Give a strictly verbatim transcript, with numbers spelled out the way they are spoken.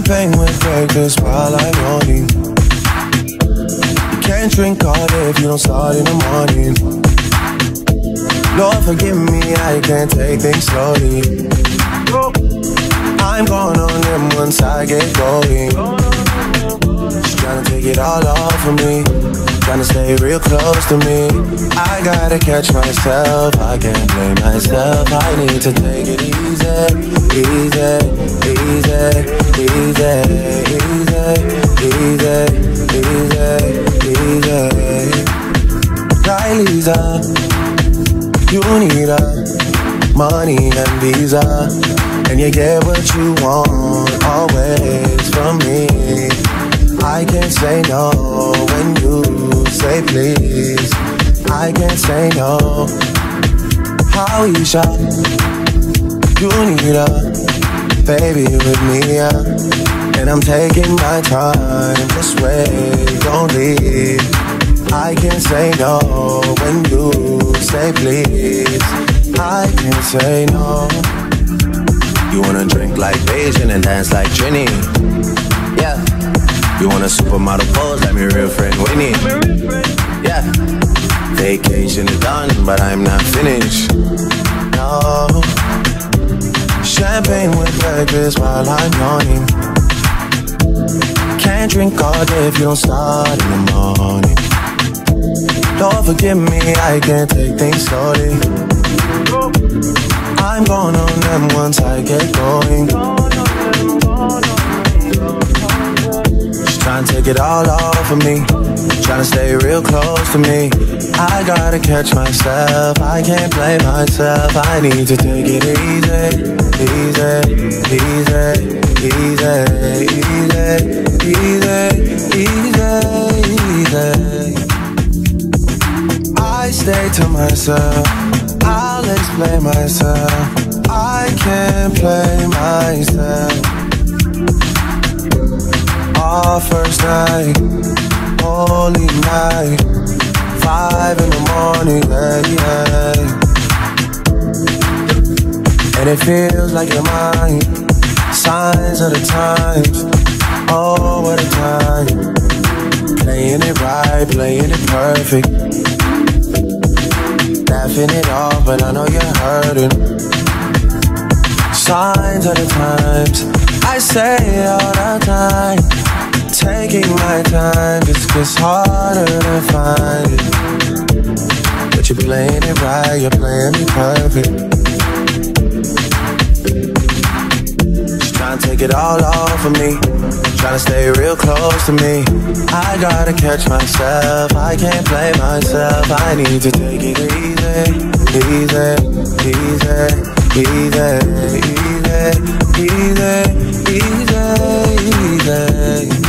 Champagne with breakfast while I'm yawning. You can't drink all day if you don't start in the morning. Lord forgive me, I can't take things slowly. I'm going on them once I get going. She's trying to take it all off of me, trying to stay real close to me. I gotta catch myself, I can't blame myself. I need to take it easy, easy, easy, easy, easy, easy, easy, easy. Riley's up, you need a money and visa, and you get what you want always from me. I can't say no when you say please. I can't say no. How you shop? You need a baby with me, yeah. And I'm taking my time. This way, don't leave. I can't say no when you say please. I can't say no. You wanna drink like Beijing and dance like Trini? Yeah. You want a supermodel pose like my real friend Winnie? Yeah. Vacation is done, but I'm not finished. No. Champagne with breakfast while I'm yawning. Can't drink all day if you don't start in the morning. Lord forgive me, I can't take things slowly. I'm going on them once I get going. Trying to take it all off of me, trying to stay real close to me. I gotta catch myself, I can't blame myself. I need to take it easy, easy, easy, easy, easy, easy, easy. I stay to myself, I'll explain myself. I can't play myself. Our first night, holy night, five in the morning, yeah, yeah. And it feels like you're mine. Signs of the times, oh what a time. Playing it right, playing it perfect. Laughing it off, but I know you're hurting. Signs of the times, I say all the time. Taking my time just gets harder to find it. But you're playing it right, you're playing it perfect. She's trying to take it all off of me, trying to stay real close to me. I gotta catch myself, I can't play myself. I need to take it easy, easy, easy, easy, easy, easy, easy, easy.